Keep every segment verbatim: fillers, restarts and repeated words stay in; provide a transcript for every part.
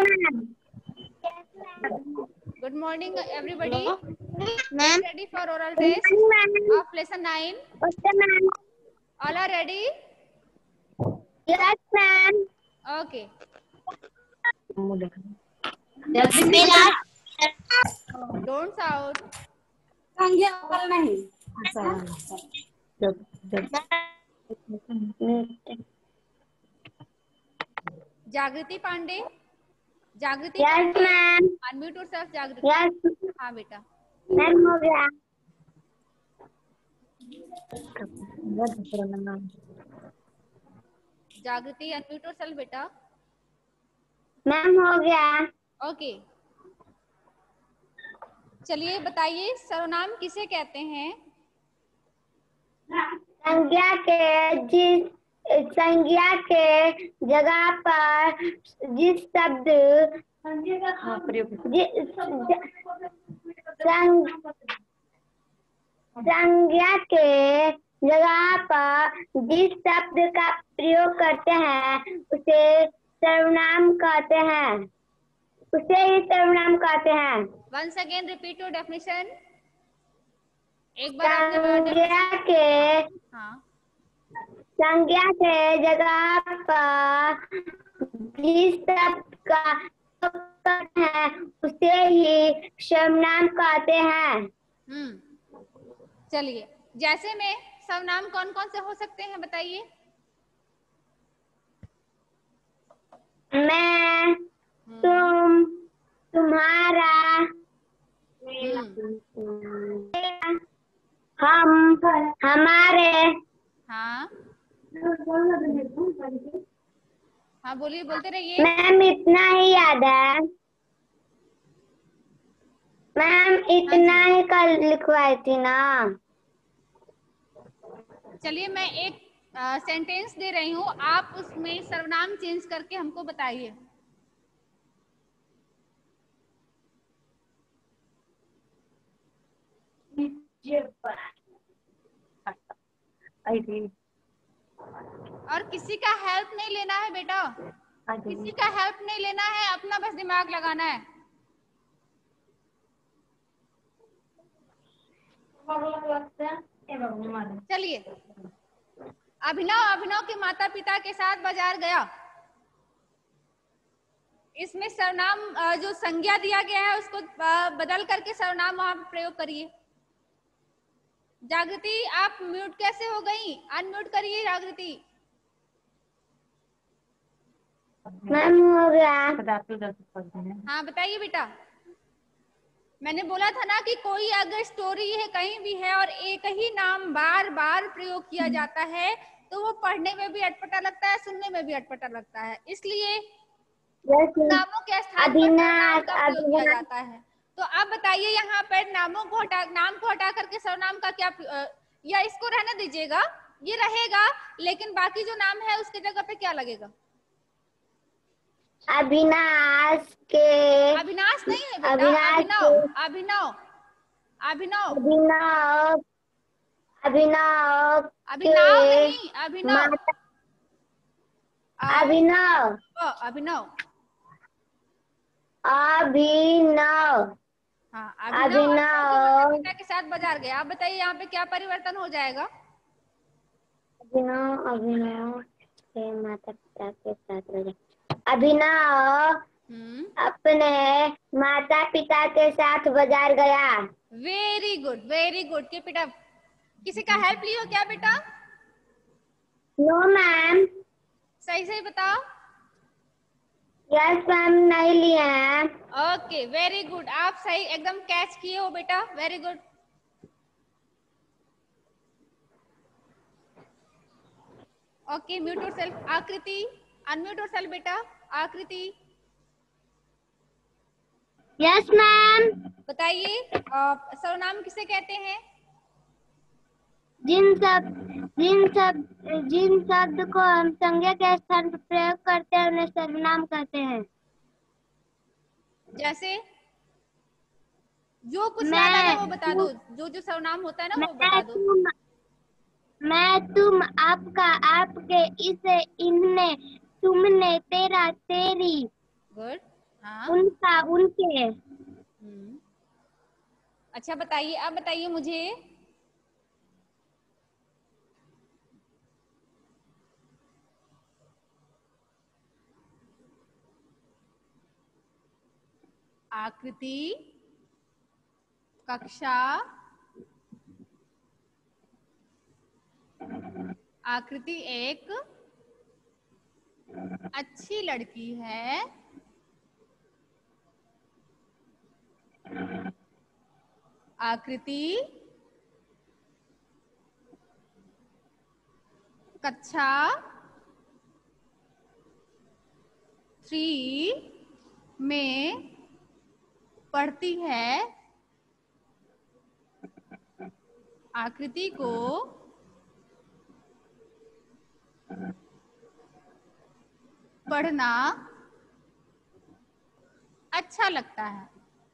Good morning, everybody. Ma'am. Ready for oral test of lesson nine? Okay, ma'am. All are ready? Yes, ma'am. Okay. Don't shout. जागृति पांडे. जागृति Yes, Pandey. ma'am. Unmute yourself, जागृति. Yes. हाँ बेटा. Ma'am हो गया. जागृति unmute yourself बेटा. Ma'am हो गया. Okay. चलिए बताइए सर्वनाम किसे कहते हैं? संज्ञा के जिस संज्ञा के जगह पर जिस शब्द संज्ञा के जगह पर जिस शब्द का प्रयोग करते हैं उसे सर्वनाम कहते हैं उसे ही सर्वनाम कहते हैं. Once again repeat your definition. एक बार आपने संज्ञा के हाँ संज्ञा के जगह पर जिस शब्द का प्रयोग है उसे ही सर्वनाम कहते हैं. हम्म चलिए जैसे में सर्वनाम कौन कौन से हो सकते हैं बताइए. मैं, तुम, तुम्हारा, हम, हमारे. हाँ हाँ बोलिए बोलते रहिए. मैम इतना ही याद है. मैम इतना ही कल लिखवाई थी ना. चलिए मैं एक सेंटेंस दे रही हूँ, आप उसमें सर्वनाम चेंज करके हमको बताइए. और किसी का हेल्प नहीं लेना है बेटा, किसी का हेल्प नहीं लेना है, अपना बस दिमाग लगाना है. चलिए अभिनव अभिनव के माता पिता के साथ बाजार गया. इसमें सर्वनाम जो संज्ञा दिया गया है उसको बदल करके सर्वनाम वहां प्रयोग करिए. जागृति आप म्यूट कैसे हो गई? अनम्यूट करिए जागृति. मैम हो गया. हाँ बताइए बेटा. मैंने बोला था ना कि कोई अगर स्टोरी है कहीं भी है और एक ही नाम बार बार प्रयोग किया जाता है तो वो पढ़ने में भी अटपटा लगता है, सुनने में भी अटपटा लगता है. इसलिए नामों के स्थान पर सर्वनाम का प्रयोग किया जाता है. तो अब बताइए यहाँ पर नामों को हटा नाम को हटा करके सर्वनाम का क्या, या इसको रहने दीजिएगा, ये रहेगा लेकिन बाकी जो नाम है उसके जगह पे क्या लगेगा? अविनाश के. अविनाश नहीं है बेटा, अभिनव अभिनव अभिनव अभिनव अभिनव अभिनव नहीं अभिनव अभिनव अभिनव अभिनव हाँ अभिनव पिता के साथ बाजार गया. आप बताइए यहाँ पे क्या परिवर्तन हो जाएगा? अभिनव अभिनव के माता पिता के साथ बाजार. अभिनव अपने माता पिता के साथ बाजार गया. Very good very good. Keep it up. किसी का हेल्प लियो क्या बेटा? No ma'am. सही सही बताओ. यस मैम नहीं लिए हैं. Okay very good. आप सही एकदम कैच किए हो बेटा. Very good. Okay mute yourself. Akriti unmute yourself बेटा. आकृति. Yes ma'am. बताइए सर्वनाम किसे कहते हैं? जिन शब्द जिन शब्द जिन शब्द को हम संज्ञा के स्थान पर प्रयोग करते हैं उन्हें सर्वनाम कहते हैं. जैसे जो कुछ याद आ रहा है वो बता दो. जो जो सर्वनाम होता है ना वो बता दो. तुम, मैं, तुम, आपका, आपके, इसे, इन्हें, तुमने, तेरा, तेरी. गुड. हाँ उनका, उनके। हम्म अच्छा बताइए, अब बताइए मुझे आकृति कक्षा आकृति एक अच्छी लड़की है। आकृति कक्षा थ्री में पढ़ती है। आकृति को पढ़ना अच्छा लगता है।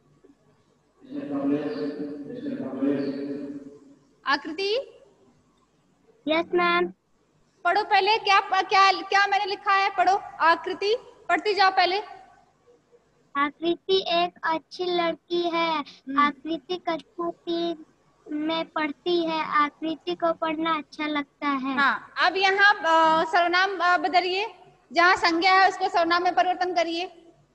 आकृति यस मैम। पढ़ो पहले, क्या क्या क्या मैंने लिखा है, पढ़ो। आकृति पढ़ती जाओ पहले। आकृति एक अच्छी लड़की है। आकृति कक्षा तीन में पढ़ती है। आकृति को पढ़ना अच्छा लगता है। हाँ, अब यहाँ सर्वनाम बदलिए, जहाँ संज्ञा है उसको सर्वनाम में परिवर्तन करिए।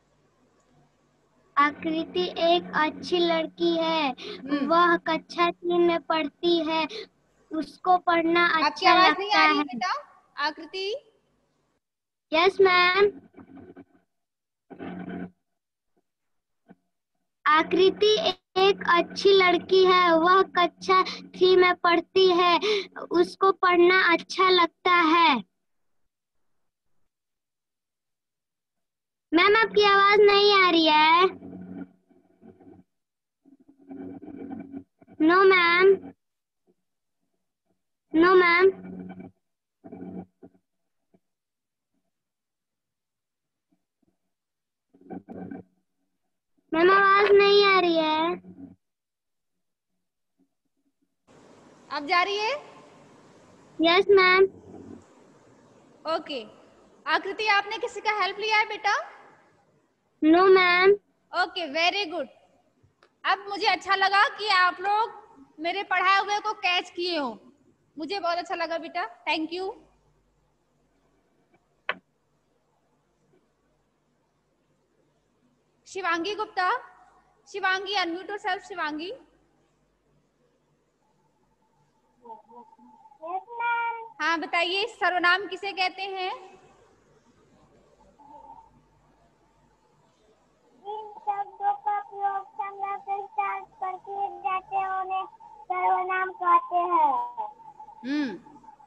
आकृति एक अच्छी लड़की है। वह कक्षा तीन में पढ़ती है। उसको पढ़ना अच्छा लगता है। आपकी आवाज नहीं आ रही है बेटा आकृति। Yes ma'am. आकृति एक अच्छी लड़की है। वह कक्षा थ्री में पढ़ती है। उसको पढ़ना अच्छा लगता है। मैम आपकी आवाज नहीं आ रही है। No ma'am, no ma'am. Ma'am आवाज नहीं आ रही है। अब जा रही है? Yes ma'am. ओके, आकृति आपने किसी का हेल्प लिया है बेटा? No ma'am. Okay, very good. अब मुझे अच्छा लगा कि आप लोग मेरे पढ़ाए हुए को कैच किए हो। मुझे बहुत अच्छा लगा बेटा, thank you. Shivangi Gupta, Shivangi unmute yourself. Shivangi yes ma'am. हाँ बताइए, सर्वनाम किसे कहते हैं? इन शब्दों का प्रयोग संज्ञा के साथ किए जाते हैं, उन्हें सर्वनाम कहते हैं। हम्म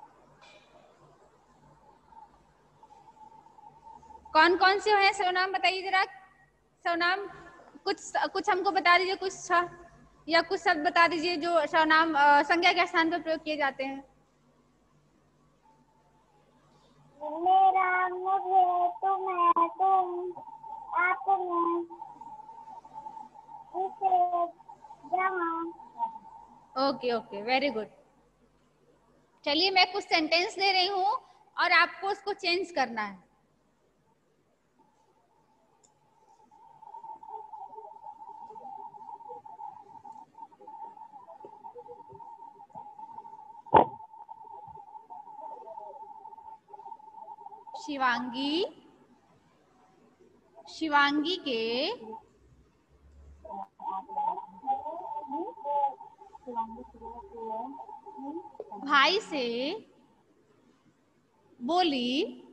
कौन कौन से हैं सर्वनाम, बताइए जरा। सर्वनाम कुछ कुछ हमको बता दीजिए, कुछ या कुछ शब्द बता दीजिए जो सर्वनाम संज्ञा के स्थान पर प्रयोग किए जाते हैं। मेरा, मुझे, तुम्हें, तुम, आपने, इसे, जहाँ। Okay okay, very good. चलिए मैं कुछ सेंटेंस दे रही हूँ और आपको उसको चेंज करना है। शिवांगी शिवांगी के भाई से बोली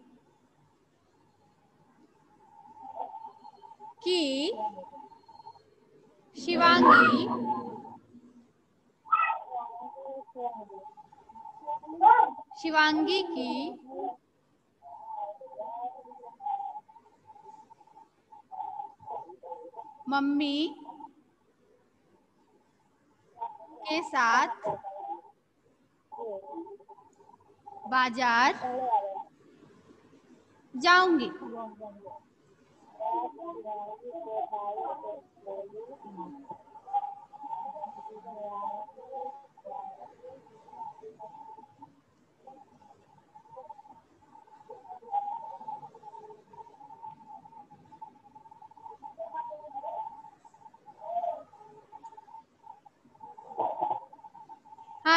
कि शिवांगी शिवांगी की मम्मी के साथ बाजार जाऊंगी।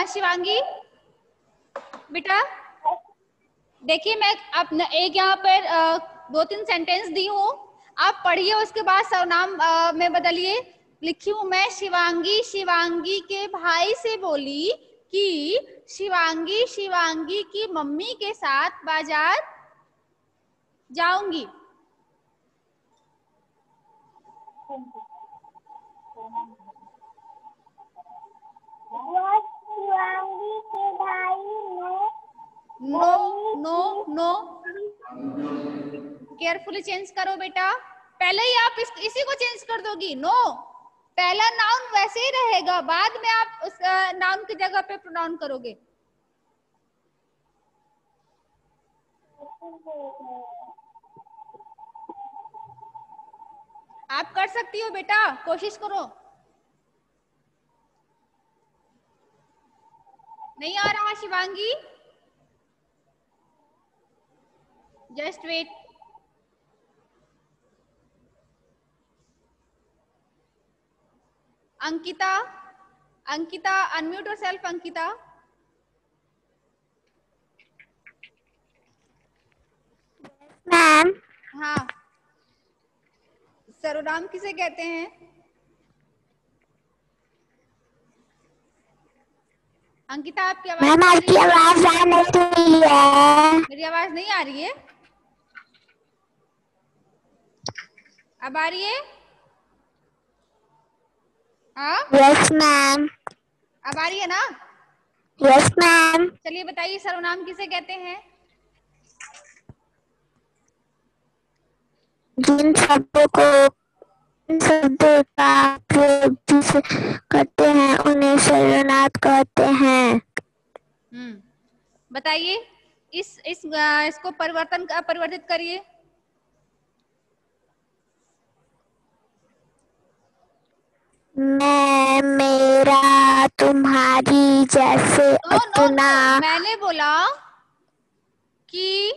शिवांगी बेटा, देखिए मैं आप एक यहाँ पर दो तीन सेंटेंस दी हूँ, आप पढ़िए, उसके बाद सर्वनाम में बदलिए। लिखी हूँ मैं, शिवांगी शिवांगी के भाई से बोली कि शिवांगी शिवांगी की मम्मी के साथ बाजार जाऊंगी। शिवांगी के भाई ने no no no carefully change करो बेटा, पहले ही आप इस, इसी को चेंज कर दोगी। नो, पहला नाउन वैसे ही रहेगा, बाद में आप उस नाउन की जगह पे प्रोनाउन करोगे। आप कर सकती हो बेटा, कोशिश करो। नहीं आ रहा Shivangi? Just wait. Ankita, Ankita unmute yourself. Ankita, ma'am. हाँ, सर्वनाम किसे कहते हैं? अंकिता आपकी आवाज, मैम आपकी आवाज आ नहीं है। मेरी आवाज नहीं आ रही है? अब आ रही है? हाँ, यस मैम। अब आ रही है ना? Yes ma'am. चलिए बताइए, सर्वनाम किसे कहते हैं? जिन शब्दों को शब्दों का प्रयोग करते हैं उन्हें सर्वनाम कहते हैं। हम्म, बताइए, इस इस इसको परिवर्तन परिवर्तित करिए। मैं, मेरा, तुम्हारी, जैसे, नो नो अपना। नो, मैंने बोला कि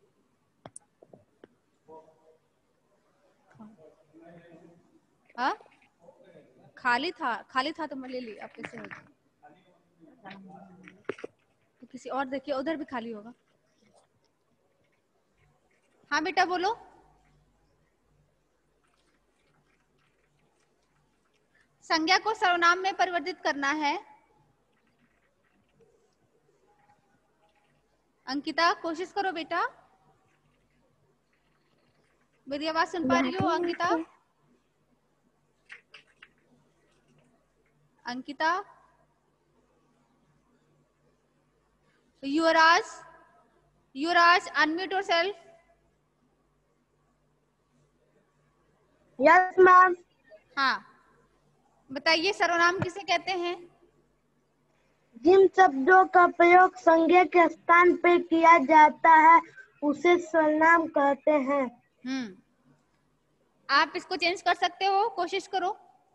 हाँ, खाली था, खाली था तो मैं ले ली। अब कैसे होगा? तो किसी और देखिए, उधर भी खाली होगा। हाँ बेटा बोलो। संज्ञा को सर्वनाम में परिवर्तित करना है। अंकिता कोशिश करो बेटा, मेरी आवाज सुन पा रही हो Ankita? Ankita, Yuvraj, Yuvraj unmute yourself. Yes ma'am. हाँ, बताइए सर्वनाम किसे कहते हैं? जिन शब्दों का प्रयोग संज्ञा के स्थान पे किया जाता है उसे सर्वनाम कहते हैं। हम्म, आप इसको चेंज कर सकते हो, कोशिश करो।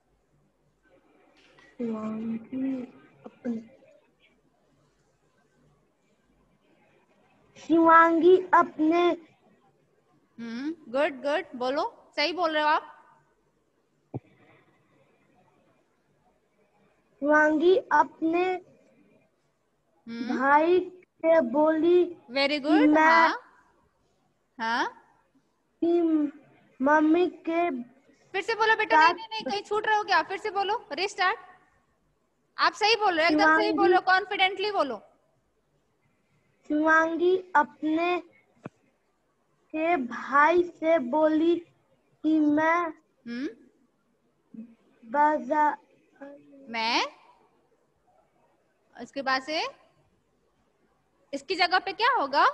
शिवांगी अपने। हम्म, गुड गुड, बोलो, सही बोल रहे हो आप। शिवांगी अपने भाई से बोली। Very good. हाँ हाँ, कि मम्मी के फिर से बोलो बेटा। नहीं नहीं नहीं, कहीं छूट रहे हो क्या? फिर से बोलो, रिस्टार्ट। आप सही बोल रहे हो, एकदम सही बोलो, कॉन्फिडेंटली बोलो। शिवांगी अपने के भाई से बोली कि मैं हम्म, बाजार मैं, इसके बाद से इसकी जगह पे क्या होगा?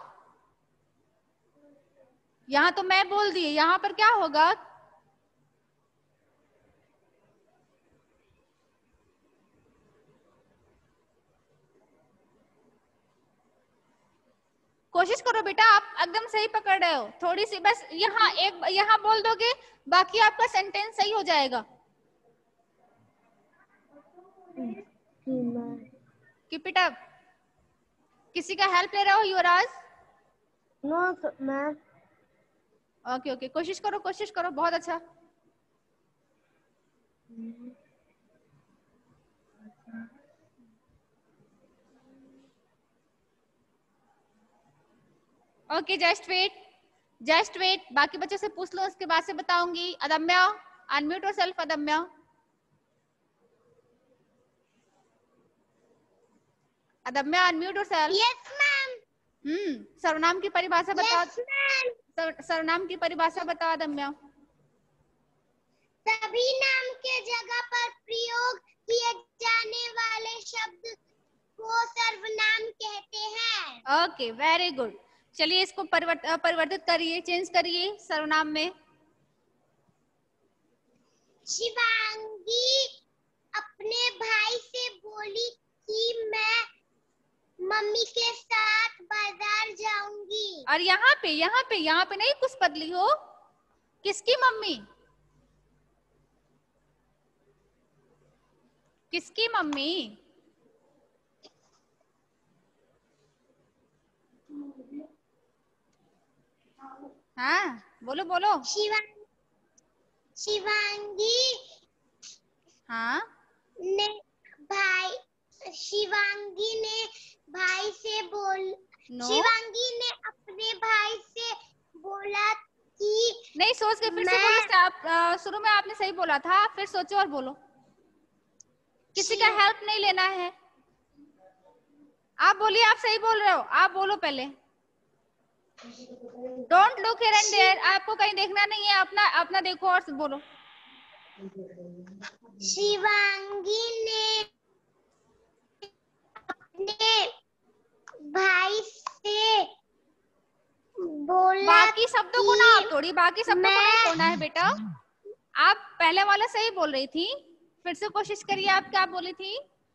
यहाँ तो मैं बोल दी, यहाँ पर क्या होगा? कोशिश करो बेटा, आप एकदम सही पकड़ रहे हो। थोड़ी सी बस यहाँ एक यहाँ बोल दोगे, बाकी आपका सेंटेंस सही हो जाएगा। Keep it up. किसी का हेल्प ले रहे हो Yuvraj? No ma'am. Okay okay, कोशिश करो कोशिश करो, बहुत अच्छा। Okay just wait, just wait, बाकी बच्चों से पूछ लो, उसके बाद से बताऊंगी। Adamya unmute yourself. Adamya Adamya unmute yourself. Yes ma'am. Hmm सर्वनाम की परिभाषा बताओ। Yes ma'am. सर, सर्वनाम की परिभाषा बताओ अदम्या। सभी नाम के जगह पर प्रयोग किए जाने वाले शब्द को सर्वनाम कहते हैं। Okay very good. चलिए इसको परिवर्त, परिवर्तित करिए, चेंज करिए सर्वनाम में। शिवांगी अपने भाई से बोली कि मैं मम्मी के साथ बाजार जाऊंगी। और यहाँ पे यहाँ पे यहाँ पे नहीं कुछ बदली हो, किसकी मम्मी, किसकी मम्मी? हाँ बोलो बोलो। शिवांगी शिवांगी हाँ ने भाई शिवांगी ने भाई से बोल no. शिवांगी ने अपने भाई से बोला कि नहीं, सोच के फिर से बोलो। आप शुरू में आपने सही बोला था, फिर सोचो और बोलो। किसी का हेल्प नहीं लेना है। आप बोलिए, आप सही बोल रहे हो, आप बोलो पहले। Don't look here and there, आपको कहीं देखना नहीं है, अपना अपना देखो और बोलो। शिवांगी ने अपने भाई से बोला, बाकी शब्दों को ना आप तोड़ी, बाकी शब्दों को नहीं तोड़ना है बेटा। आप पहले वाला सही बोल रही थी, फिर से कोशिश करिए। आप क्या बोली थी?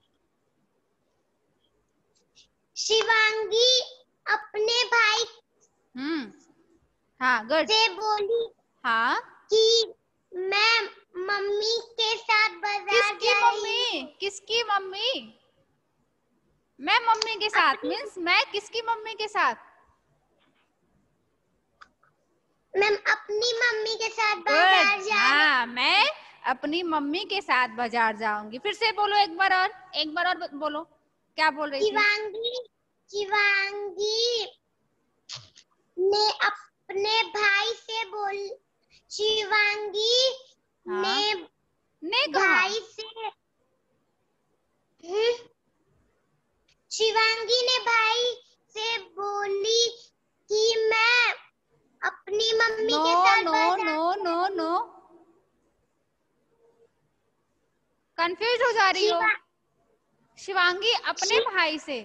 शिवांगी अपने भाई हम्म हाँ गुड से बोली हाँ कि मैं मम्मी के साथ बाजार किसकी जा रही मम्मी? किसकी मम्मी? मैं मम्मी के साथ मीन्स मैं किसकी मम्मी के साथ? मैं अपनी मम्मी के साथ बाजार जा हाँ मैं अपनी मम्मी के साथ बाजार जाऊंगी। फिर से बोलो एक बार और, एक बार और बोलो, क्या बोल रही थी? शिवांगी शिवांगी ने अपने भाई से बोल शिवांगी हाँ? ने ने भाई से शिवांगी ने भाई से बोली कि मैं अपनी मम्मी नो, के साथ no no no no confuse हो जा रही हो। शिवांगी अपने भाई से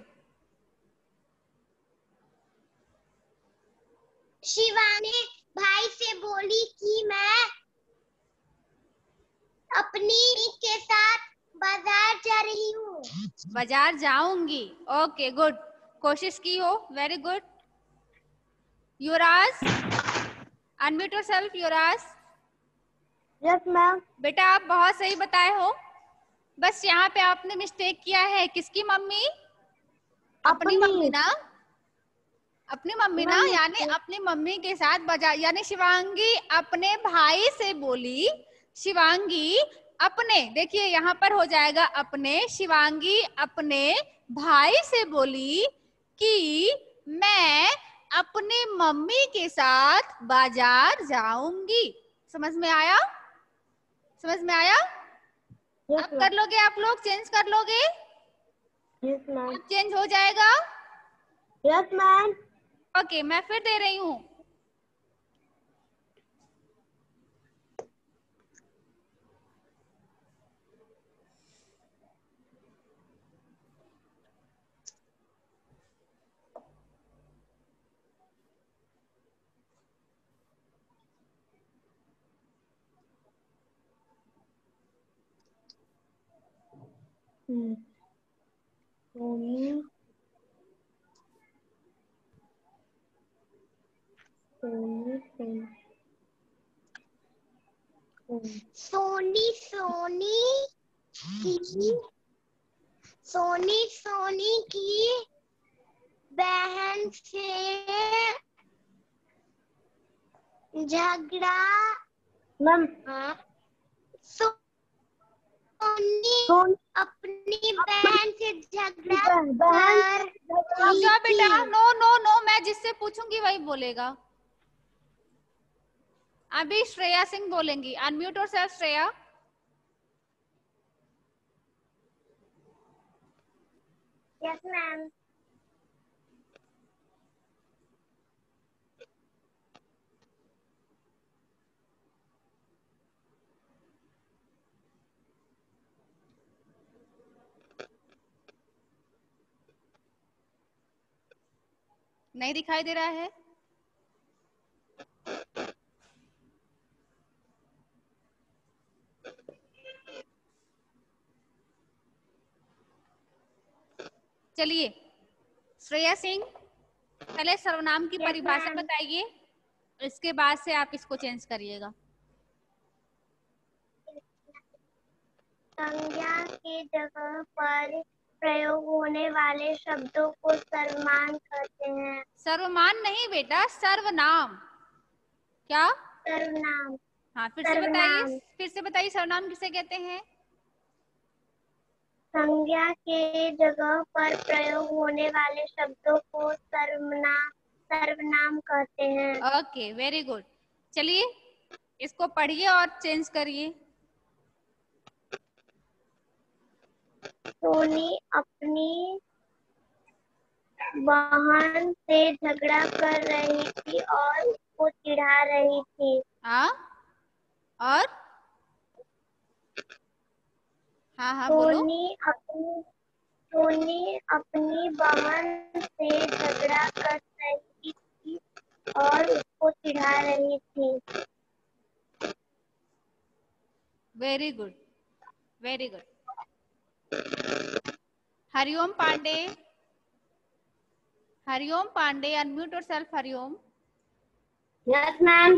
शिवानी भाई से बोली कि मैं अपनी के साथ बाजार जा रही हूँ। बाजार जाऊंगी। ओके गुड, कोशिश की हो, very good. Yuvraj unmute yourself. Yuvraj. Yes ma'am. बेटा आप बहुत सही बताए हो, बस यहाँ पे आपने मिस्टेक किया है। किसकी मम्मी? अपनी मम्मी ना, अपनी मम्मी ना, यानी अपनी मम्मी के साथ बाजार, यानी शिवांगी अपने भाई से बोली, शिवांगी अपने, देखिए यहाँ पर हो जाएगा अपने, शिवांगी अपने भाई से बोली कि मैं अपनी मम्मी के साथ बाजार जाऊंगी। समझ में आया? समझ में आया? yes, अब कर लोगे आप लोग, चेंज कर लोगे? Yes ma'am. चेंज हो जाएगा? Yes ma'am. ओके मैं फिर दे रही हूँ। सोनी सोनी सोनी सोनी की सोनी सोनी की बहन से झगड़ा मैम सो, अपनी बहन से झगड़ा कर रुक जाओ बेटा, नो नो नो, मैं जिससे पूछूंगी वही बोलेगा। अभी श्रेया सिंह बोलेंगी। अनम्यूट और सेल्फ श्रेया। Yes ma'am. नहीं दिखाई दे रहा है? चलिए श्रेया सिंह, पहले सर्वनाम की परिभाषा बताइए, इसके बाद से आप इसको चेंज करिएगा। संज्ञा के जगह पर प्रयोग होने वाले शब्दों को सर्वनाम कहते हैं। सर्वनाम नहीं बेटा, सर्वनाम। क्या? सर्वनाम। हाँ, फिर से बताइए, फिर से बताइए, सर्वनाम किसे कहते हैं? संज्ञा के जगह पर प्रयोग होने वाले शब्दों को सर्वनाम सर्वनाम कहते हैं। Okay, very good. चलिए इसको पढ़िए और चेंज करिए। सोनी अपनी बहन से झगड़ा कर रही थी और उसको चिढ़ा रही थी। हाँ, और हाँ हाँ सोनी अपनी सोनी अपनी बहन से झगड़ा कर रही थी और उसको चिढ़ा रही थी। Very good, very good. Hariom Pandey, Hariom Pandey, unmute yourself. Hariom. Yes ma'am.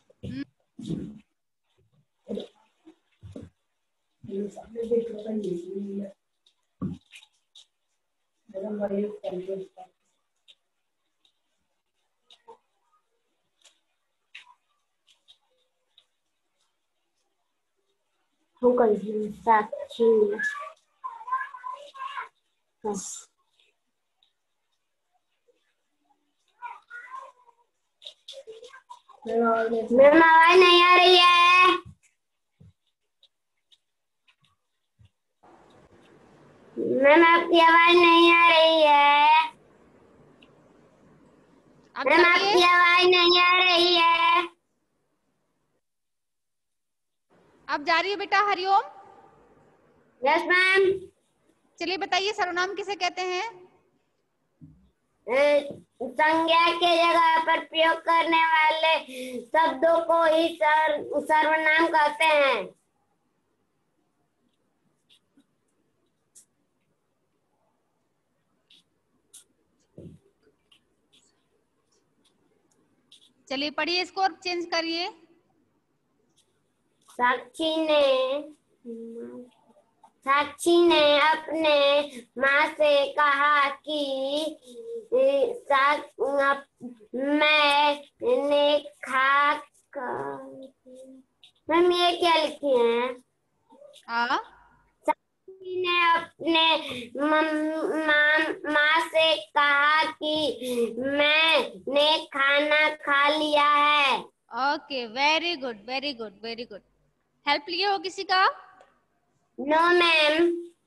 Sakshi. Ma'am आवाज नहीं आ रही है। मैम आपकी आवाज नहीं आ रही है। मैम आपकी आवाज नहीं आ रही है। अब जा रही है बेटा? हरिओम। Yes ma'am. चलिए बताइए, सर्वनाम किसे कहते हैं? संज्ञा के जगह पर प्रयोग करने वाले शब्दों को ही सर्वनाम कहते हैं। चलिए पढ़िए इसको और चेंज करिए। साक्षी ने साक्षी ने अपने माँ से कहा कि मैंने खा मैम ये क्या लिखी है? हाँ, साक्षी ने अपने माँ से कहा कि मैंने खाना खा लिया है। Okay, very good, very good, very good. Help लिए हो किसी का? No ma'am.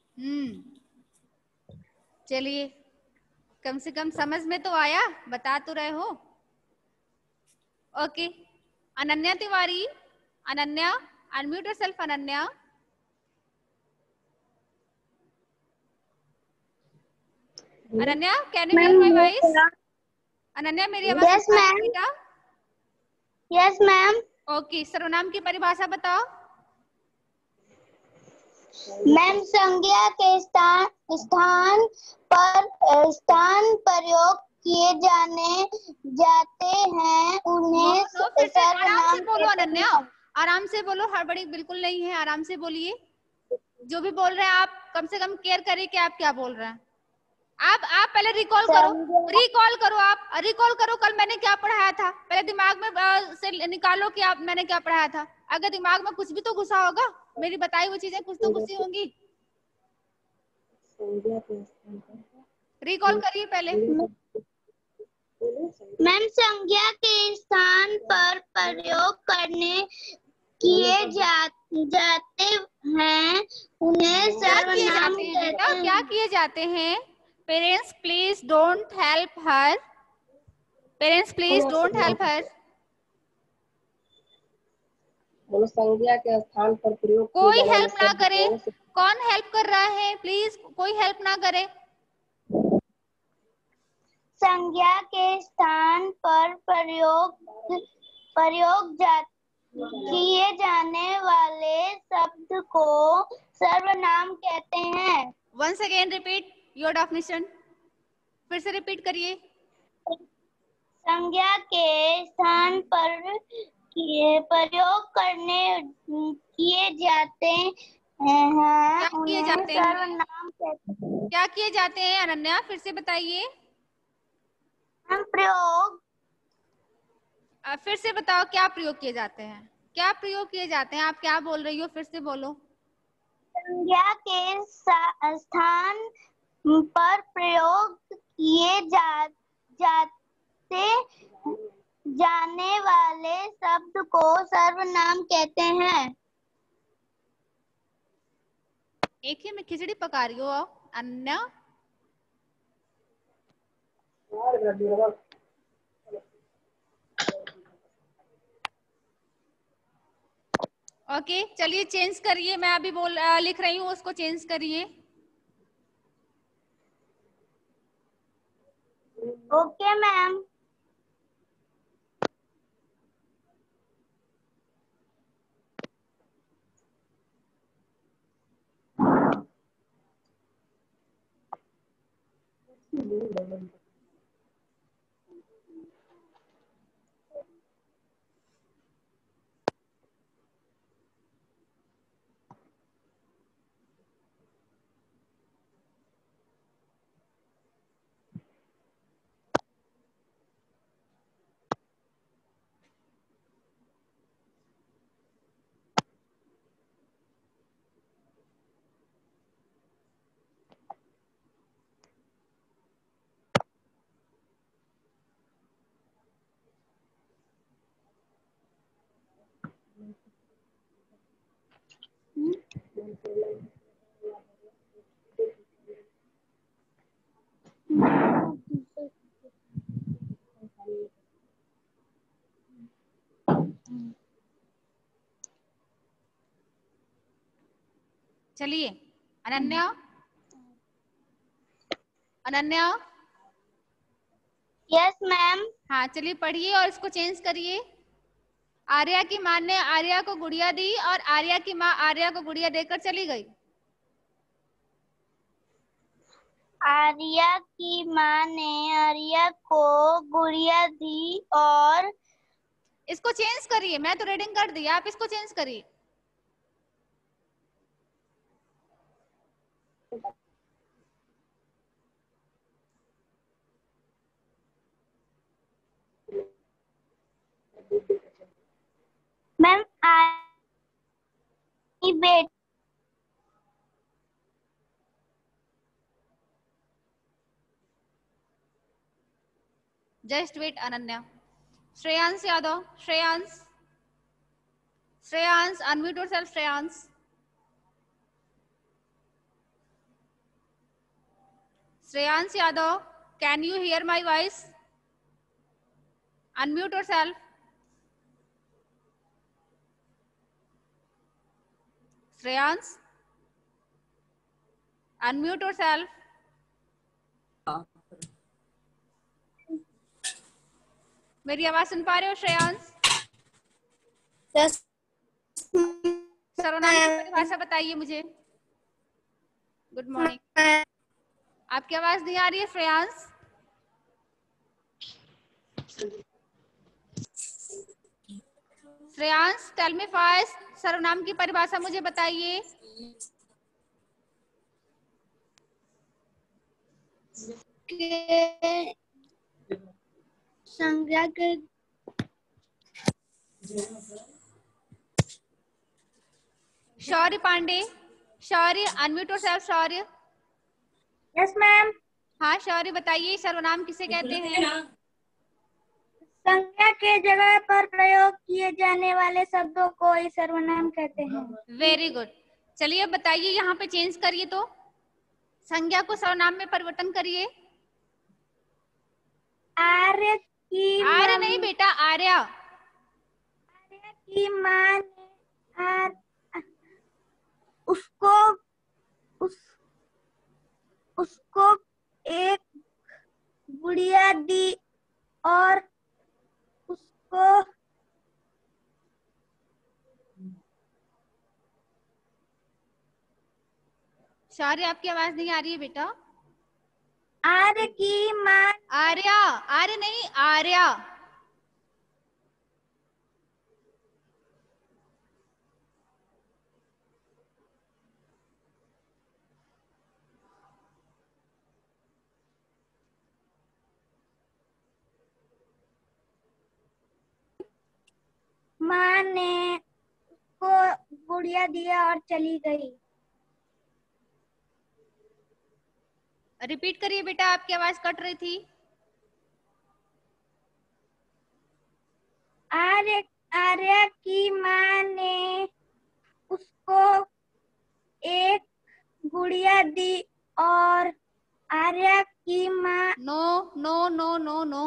हम्म चलिए, कम से कम समझ में तो आया, बता तो रहे हो। Okay, Ananya Tiwari. Ananya, unmute yourself. Ananya. Ananya, can you hear my voice? Ananya, मेरी आवाज यस मैम। बेटा? Yes ma'am. ओके, सर्वनाम की परिभाषा बताओ। मैम संज्ञा के स्थान स्थान पर स्थान प्रयोग किए जाने जाते हैं उन्हें नो, नो, फिर से आराम से बोलो अनन्या, हैं। आराम से बोलो, हड़बड़ी बिल्कुल नहीं है, आराम से बोलिए। जो भी बोल रहे हैं आप कम से कम केयर करिए कि आप क्या बोल रहे हैं। आप आप पहले रिकॉल करो, रिकॉल करो, आप रिकॉल करो कल मैंने क्या पढ़ाया था, पहले दिमाग में से निकालो कि आप मैंने क्या पढ़ाया था। अगर दिमाग में कुछ भी तो घुसा होगा, मेरी बताई हुई चीजें कुछ तो घुसी होंगी। रिकॉल करिए पहले। मैम संज्ञा के स्थान पर प्रयोग करने किए जा, जाते हैं उन्हें सर्वनाम कहते हैं। क्या किए जाते हैं? Parents please don't help her, parents please don't help her. संज्ञा के स्थान पर प्रयोग कोई हेल्प ना करे। कौन हेल्प कर रहा है? प्लीज कोई हेल्प ना करे। संज्ञा के स्थान पर प्रयोग प्रयोग जा, किए जाने वाले शब्द को सर्वनाम कहते हैं। Once again repeat your definition, फिर से रिपीट करिए। संज्ञा के स्थान पर प्रयोग करने किए जाते हैं क्या किए उन्हें जाते हैं? सर्वनाम कहते हैं। क्या किए जाते हैं अनन्या, फिर से बताइए। हम प्रयोग, फिर से बताओ क्या प्रयोग किए जाते हैं, क्या प्रयोग किए जाते हैं, आप क्या बोल रही हो, फिर से बोलो। संज्ञा के स्थान पर प्रयोग किए जा, जाते जाने वाले शब्द को सर्वनाम कहते हैं। एक ही में खिचड़ी पका रही हो अनन्या? ओके okay, चलिए चेंज करिए, मैं अभी बोल आ, लिख रही हूँ, उसको चेंज करिए। Okay ma'am. चलिए अनन्या, अनन्या। Yes ma'am. हाँ चलिए पढ़िए और इसको चेंज करिए। आर्या की माँ ने आर्या को गुड़िया दी और आर्या की माँ आर्या को गुड़िया देकर चली गई। आर्या की माँ ने आर्या को गुड़िया दी और, इसको चेंज करिए, मैं तो रीडिंग कर दी, आप इसको चेंज करिए। Ma'am I bet just wait Ananya. Shreyansh Yadav, Shreyansh, Shreyansh unmute yourself. Shreyansh, Shreyansh Yadav, can you hear my voice? Unmute yourself. Shreyansh, unmute yourself. मेरी आवाज सुन पा रहे हो श्रेयांश? यस। सर्वनाम की परिभाषा बताइए मुझे। Good morning. आपकी आवाज नहीं आ रही है Shreyansh? Shreyansh tell me fast, सर्वनाम की परिभाषा मुझे बताइए। के संज्ञा के Shaurya Pandey, Shaurya unmute yourself. Shaurya. Yes ma'am. हाँ शौर्य बताइए, सर्वनाम किसे कहते हैं? संज्ञा के जगह पर प्रयोग किए जाने वाले शब्दों को ही सर्वनाम कहते हैं। Very good. चलिए अब बताइए, यहाँ पे चेंज करिए, तो संज्ञा को सर्वनाम में परिवर्तन करिए। आर्य की आर्य नहीं बेटा, आर्या। आर्य की माँ ने आर, उसको उस उसको एक गुड़िया दी और उसको शौर्य आपकी आवाज नहीं आ रही है बेटा। आर्य की माँ, आर्या, आर्य नहीं, आर्या। माँ ने उसको गुड़िया दिया और चली गई। रिपीट करिए बेटा, आपकी आवाज कट रही थी। आर्य आर्या की माँ ने उसको एक गुड़िया दी और आर्या की माँ, no no no no no.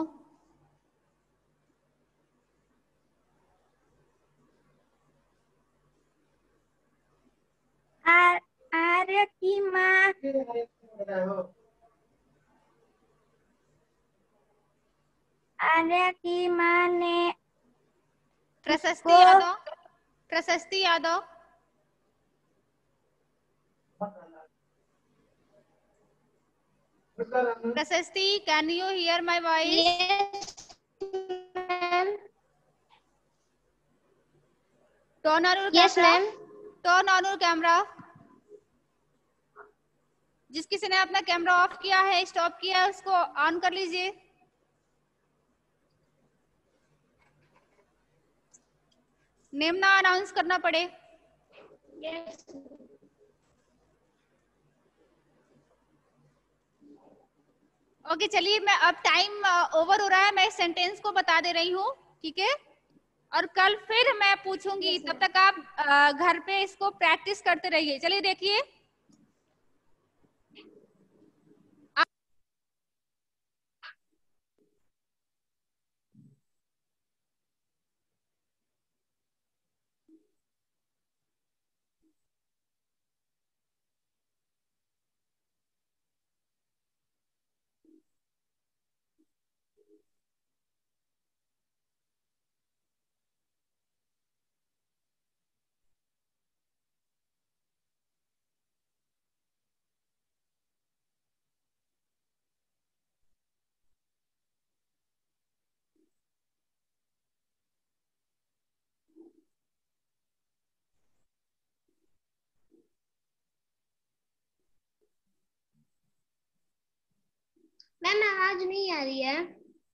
Arya की माँ आर्या की माँ ने प्रशस्ति Yadav, Prashasti Yadav. Prashasti, can you hear my voice? Turn on your camera, turn on your camera. जिस किसी ने अपना कैमरा ऑफ किया है, स्टॉप किया है, उसको ऑन कर लीजिए। नेम ना अनाउंस करना पड़े। yes. ओके okay, चलिए मैं अब टाइम ओवर हो रहा है, मैं इस सेंटेंस को बता दे रही हूँ, ठीक है? और कल फिर मैं पूछूंगी, तब तक आप घर पे इसको प्रैक्टिस करते रहिए। चलिए देखिए, मैम आवाज नहीं आ रही है।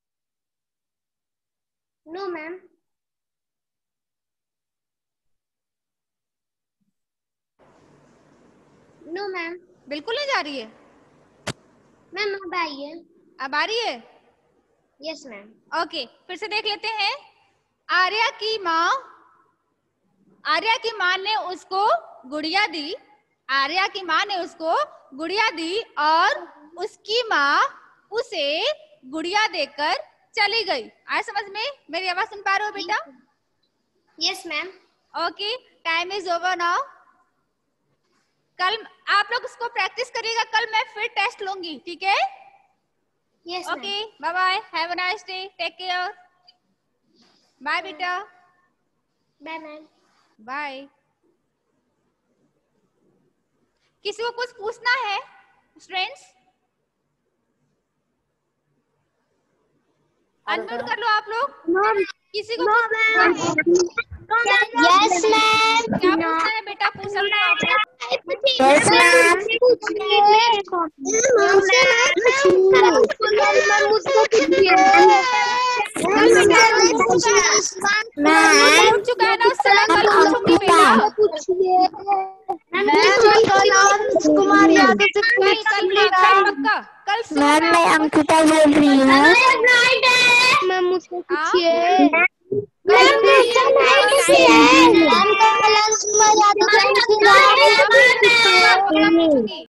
No ma'am. No ma'am. बिल्कुल नहीं जा रही है मैम। अब आई है। अब आ रही है? Yes ma'am. ओके, फिर से देख लेते हैं। आर्या की माँ, आर्या की माँ ने उसको गुड़िया दी, आर्या की माँ ने उसको गुड़िया दी और उसकी माँ उसे गुड़िया देकर चली गई। आया समझ में? मेरी आवाज सुन पा रहे हो बेटा? Yes ma'am. Okay, time is over now. कल आप लोग इसको प्रैक्टिस करिएगा, कल मैं फिर टेस्ट लूंगी, ठीक है? Yes okay, bye bye, have a nice day, take care, bye बेटा, बाय मैम, बाय। किसी को कुछ पूछना है स्टूडेंट्स? अनम्यूट कर लो आप लोग। किसी को यस मैम। क्या पूछना है बेटा? पूछ सकते हो आप लोग। Yes ma'am. पूछिए मुझसे हो चुका है ना उस समय, कल पूछूंगी बेटा। कुमार यादव से कल कल कल पक्का कल सुबह मैम मैं अंकिता बोल रही हूँ। मैम मुझसे पूछिए। कल